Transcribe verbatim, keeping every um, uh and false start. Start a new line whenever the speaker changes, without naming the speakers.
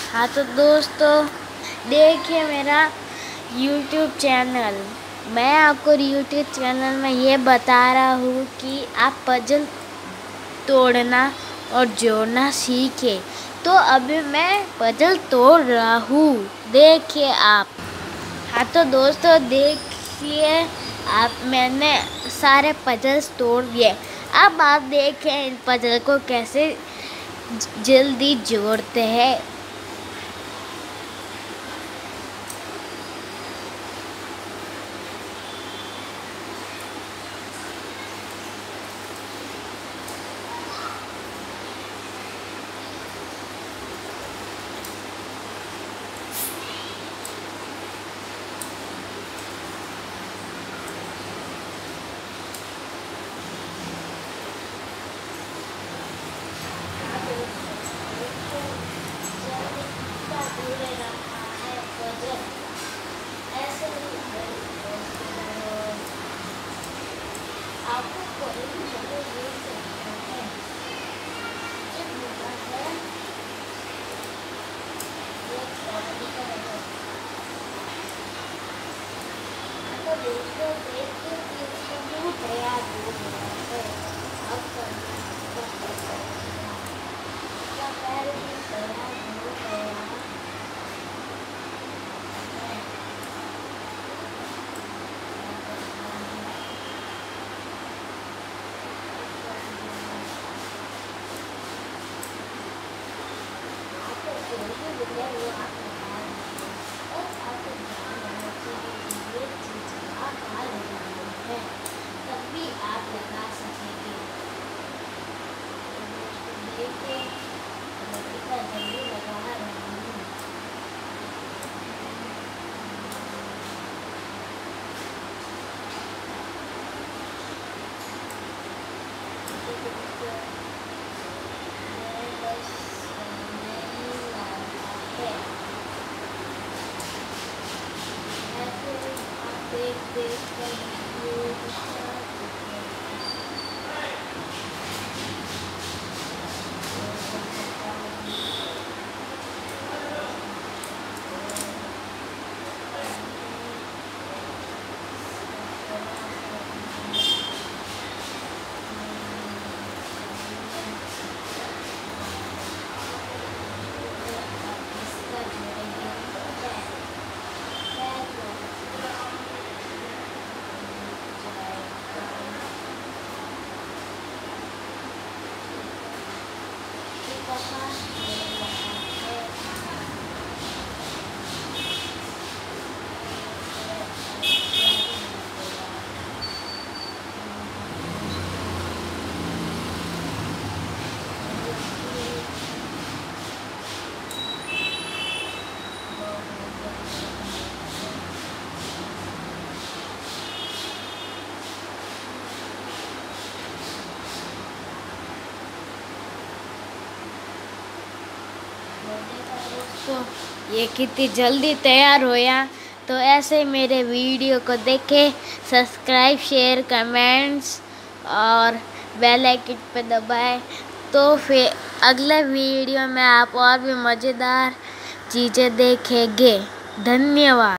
हाँ तो दोस्तों, देखिए मेरा यूट्यूब चैनल। मैं आपको यूट्यूब चैनल में ये बता रहा हूँ कि आप पजल तोड़ना और जोड़ना सीखे। तो अभी मैं पजल तोड़ रहा हूँ, देखिए आप। हाँ तो दोस्तों देखिए, आप मैंने सारे पजल्स तोड़ दिए। अब आप देखें इन पजल को कैसे जल्दी जोड़ते हैं। दोस्तों देखिए कि इसको तैयार हो गया है। अब करना इसका पैर भी तैयार हो गया है। आपको जो भी मिले वो आप बता दीजिए और आपको ध्यान रखना चाहिए ये चीज़ आप आ लगानी है, तभी आप लगा सकेंगे। देखिए मैं कितना जल्दी लगा रहा हूँ। देख देख कर तो ये कितनी जल्दी तैयार होया। तो ऐसे मेरे वीडियो को देखें, सब्सक्राइब शेयर कमेंट्स और बेल आइकन पे दबाएं। तो फिर अगले वीडियो में आप और भी मज़ेदार चीज़ें देखेंगे। धन्यवाद।